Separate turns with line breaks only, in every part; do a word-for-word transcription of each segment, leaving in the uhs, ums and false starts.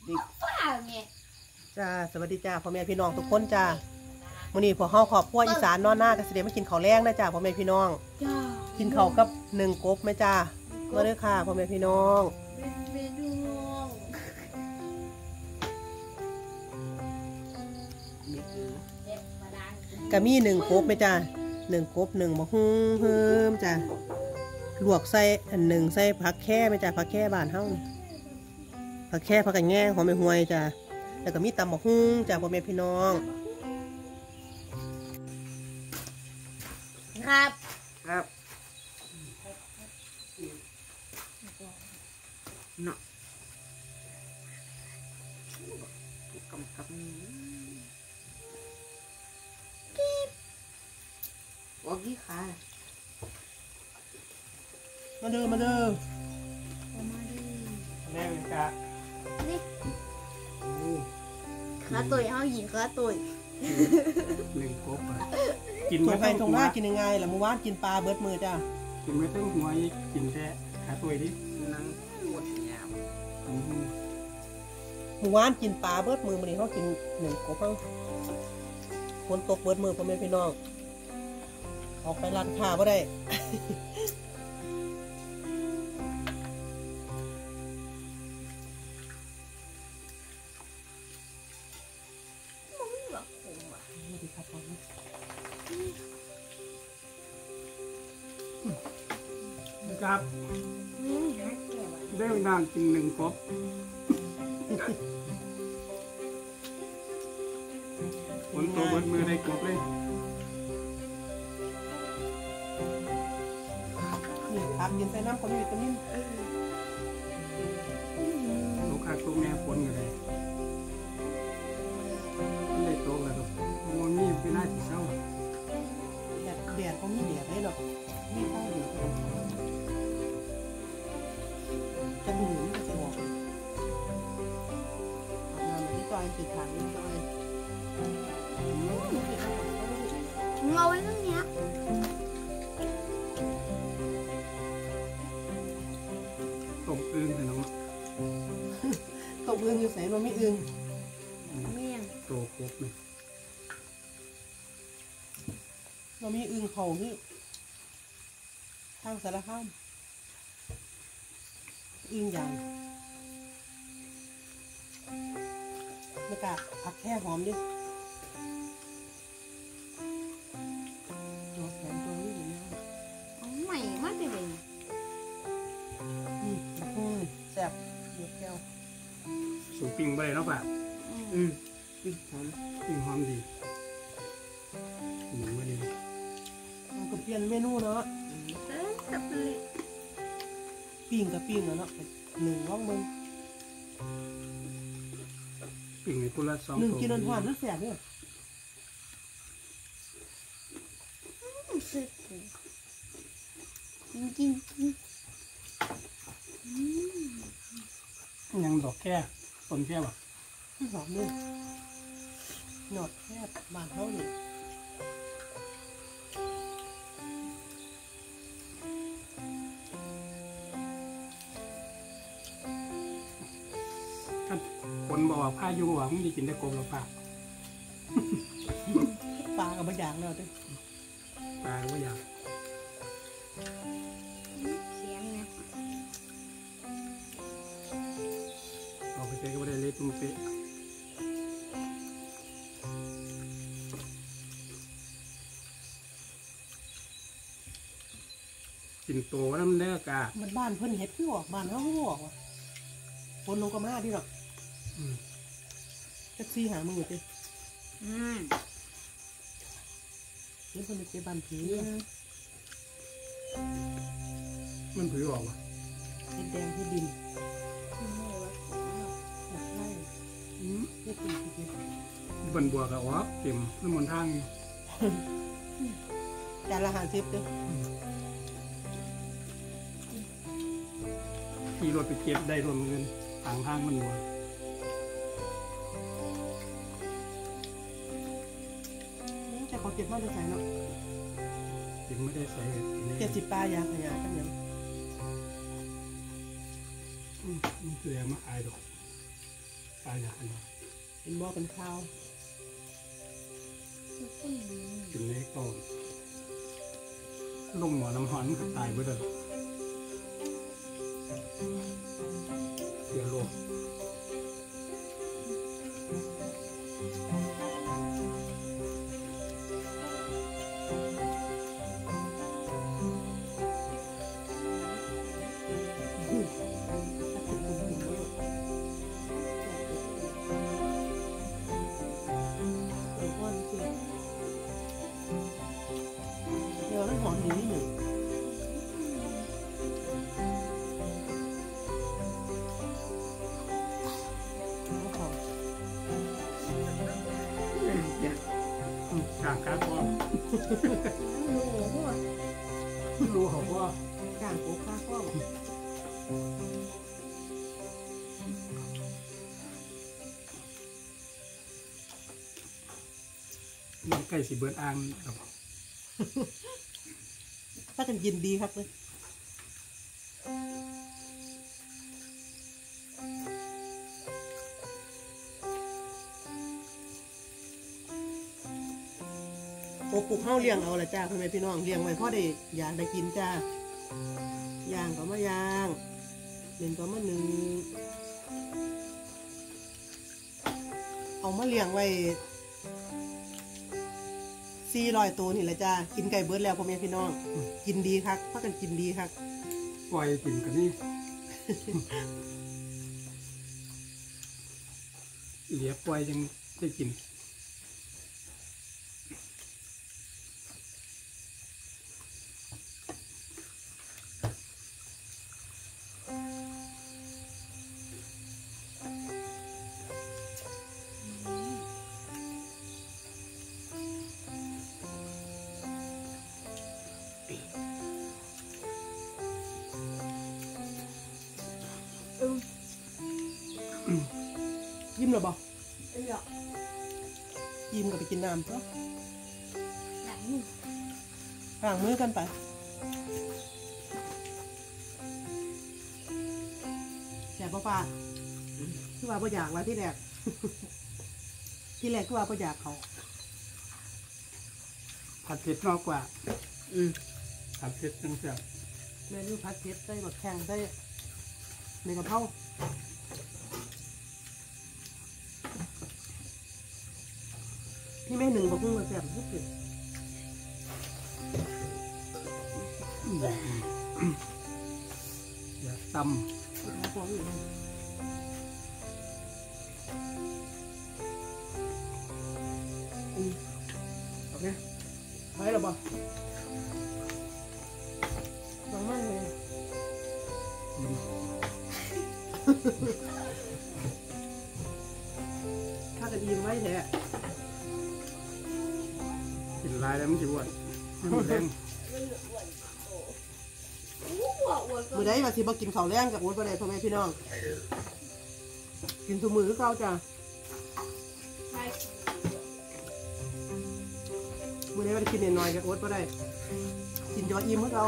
จ้าสวัสดีจ้าพ่อแม่พี่น้องทุกคนจ้ามื้อนี้พวกเฮาครอบครัวอีสานนอนหน้าก็สิได้มากินข้าวแรงนะจ้าพ่อแม่พี่น้องกินข้าวกับหนึ่งกบไหมจ้ามาเด้อค่ะพ่อแม่พี่น้องก็มีหนึ่งกบไหมจ้าหนึ่งกบหนึ่งมะฮุ่งเฮิมจ้าลวกใส่อันหนึ่งใส่ผักแค่ไหมจ้าผักแค่บ้านเฮาผักแค่ผักกระแง่หอมไม่ห่วยจ้าแล้วก็มีตำมะฮุ่งจ้าพ่อแม่พี่น้อง
ครับ
ครับ
เนาะกำกับกิ๊บวอกกี้ค่ะ
มาเด้อมาเด้อ
มาดิ
แม่เป็นกะ
นี่ขาตุยเฮาหยินขาตุย
หนึ่งกบอ่ะกิน
ตร
ไม่
งไป
ต้อง
ตรงหน้ากินยังไงล่ะเมื่อวานกินปลาเบิดมือจ้า
กินไม่ต้องหัวกินแค่ขาตัวดิ
นั่งปวดยาว
เมื่อวานกินปลาเบิดมือมันนี่เขากินหนึ่งกบเพิ่งฝนตกเบิดมือพ่อแม่พี่น้องออกไปร้านค้าบ่ได้
ครับได้นานกินหนึ่งกบฝนตกเบิดมือได้กบเลย
นี่ผักกินใส่น้ำก็มีวิตามิน
ลูกค้าตัวแม่ฝนอยู่เลยไม่ได้โตแล้วครับมันมีเป็นหน้าที่เศร้า
แดดแดดเขามีแดดเลยหรอกมีข้าวเหนียวจะหนูมันจะบอกอาบน้ำที่จอยติดถังนี่จอย
เงาไว้ตรงเนี้ย
ตกอึ้งเลยน้อง
ตกอึ้งอยู่ใส่มันไม่อึ้ง
เมี่ยง
โตกบเลย
เรามีอึ้งเขาที่ทางสารคามอึ้งใหญ่ไม่กล้าผักแค่หอมดิตัวแข็งตัวนี้อยู่แล้ว
ใหม่มากเลย
อืมอืมแซ่บเดือดแก้ว
สูปิ้งไปแล้วป่ะอืมปิ้งหอมปิ้งหอมดีหมูไม่ดี
มันก็เปลี่ยนเมนูเนาะ
เอ๊ะจับเลย
ปิ้งกับปิ้งเนาะหนึ่งว่างมึง
ปิ้งในกุหลาบสอง
หนึ่งกินอันหวานนั่นแสบเนี่ย
สุดจริงจริง
ยังดอกแค่ต้นแค่แบบ
หอมเลยหนอดแคบบานเท่านี้
คนบอกว่าผ้าอยู่ว่ามึงได้กินได้กบหรือเปล่า
ปลากับบะหยางแล้วด้วย
ปลาก็อยาก
เสียงนะ
ออกไปเจอก็ไม่ได้เล็กมันเป๊ะกินโตแล้วมันได้กา
มันบ้านเพิ่นเห็ดพี่ออกบ้านเขาพี่ออกว่ะคนลงกระมาที่หรอกแท็กซี่หามือสิ
อืม
นี่คนเป็นบ้านผี
มันผือออกว่ะ
เห็ดแดงที่ดินหนักไล่อืมนี่คือที่
บันบัวกับอ๋อเก็บน้ำมันทาง
จานละห้าสิบด้วย
ขี่รถไปเก็บได้รวมเงินต่างทางมันบัว
แต่เขาเก็บมาจะใส่เนาะ
เก็บไม่ได้ใส่
เจ็ดสิบปลายาขยายกันยัง
มันคือมาขายดอกขตายอย่างนี้
เป็นบ่อเป็นข้าว
กินเล็กโตลงหมอน้ำหอนก็ตายไปเลยเสียโลก
เดี๋ยวน้ำหอมดีนิดหนึ่ง
กางกาพอ
รู้พวก
รู้เขาว่า
กางโป๊กข้าข้อ
มันใกล้สิเบิร์ดอ่างครับ
ถ้ากันยินดีครับเลยโอ้ปลูกข้าวเลี้ยงเอาละจ้าพ่อแม่พี่น้องเลี้ยงไว้พ่อได้อยากได้กินจ้าย่างก็มาย่างหนึ่งก็มาหนึ่งเอามาเลี้ยงไว้สี่ร้อยตัวนี่แหละจ้ากินไก่เบิร์ดแล้วพ่อแม่พี่น้องกินดีครับพักกันกินดีครับ
ปล่อยกินกันนี่ เหลียปล่อยยังได้กิน
ยิ้มหรอบอก
เออ
ยิ้มก็ไปกินน้ำเนาะ
หลังนี่
ล้างมือกันไปแสบป้าคือว่าพ่อยากว่าที่แรก ที่แรกคือว่าพ่อยากเขา
ผัดเผ็ดนอกกว่า
อืม
ผัดเผ็ดจังเสีย
เมนูผัดเผ็ดใส่บักแข้งใส่ในกระเพราพี่แม่หนึ่งบอกเพิ่งมาแซ่บทุกสิ่ง
อย่าอย่าต
สุดท้ายพออยู่เลยอืมโอเคไปแล้วบ่ลองมั่งเลย ถ้าจะดีมไว้แท้
ำกินลายแล้วมันจะอ้วนมันแรง
อ้วกอ้วก
มือได้มาสิบ่กินข้าวแรงกับโอ๊ตบ่ได้พ่อแม่พี่น้อง กินทุกมือคือเก่าจ้ะ
ไป
มือได้มากินน้อยๆกับโอ๊ตบ่ได้ กินจออิ่มคือเก่า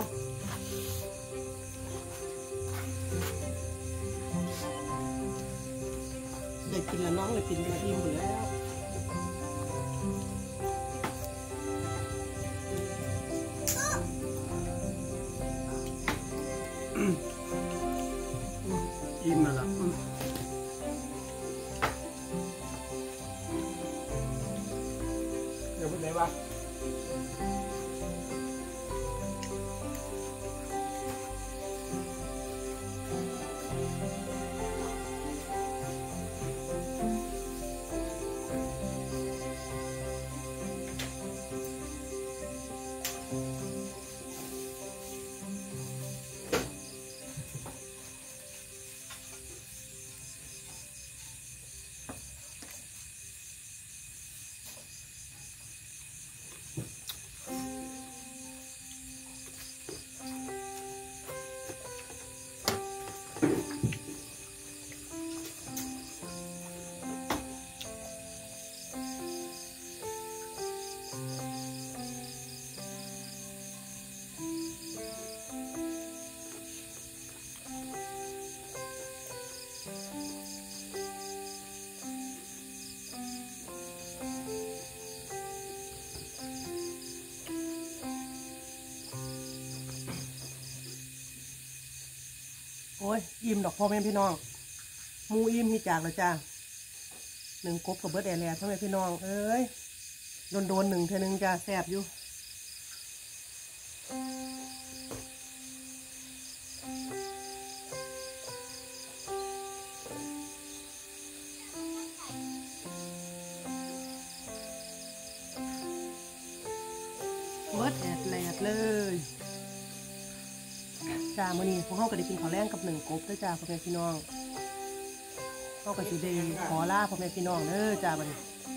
ได้กินแล้วน้องได้กินจออิ่มหมดแล้ว
อิ่มนั่นแหละอืมเดี๋ยวพูดไหนวะ
อ้ยอิ่มดอกพ่อแม่พี่น้องหมูอิ่มที่จากแล้วจ้าหนึ่งกบกับเบิร์ดแอร์แลนด์พ่อแม่พี่น้องเอ้ยโดนโดนหนึ่งเท่านึงจ้าแซ่บอยู่เบิร์ดแอร์แลนด์เลยจ้ามื้อนี้พวกเขาก็ได้กินข้าวแรงกับหนึ่งกบด้วยจ้าพ่อแม่พี่น้องเขาก็สิได้ขอลาพ่อแม่พี่น้องเด้อจ้าบัดนี้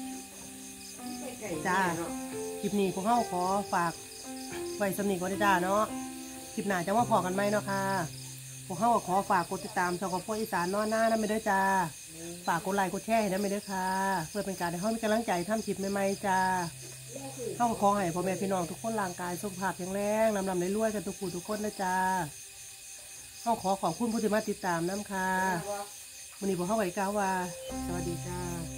จ้าคลิปนี้พวกเขาขอฝากไว้สำนีก่อนจ้าเนาะคลิปหน้าจะมาพอกันไหมเนาะค่ะพวกเขาก็ขอฝากกดติดตามช่องของพวกอีสานนอนหน้านั่นไปด้วยจ้าฝากกดไลค์กดแชร์ให้นั่นไปด้วยค่ะเพื่อเป็นการให้เขามีกำลังใจทำคลิปใหม่ๆจ้าเขาก็ขอให้พ่อแม่พี่น้องทุกคนร่างกายสุขภาพแข็งแรงลำลำรวยๆกันทุกผู้ทุกคนนะจ้าเขาขอขอบคุณผู้ที่มาติดตามน้ำค่ะวันนี้พวกเขาไว้กล่าวว่าสวัสดีจ้า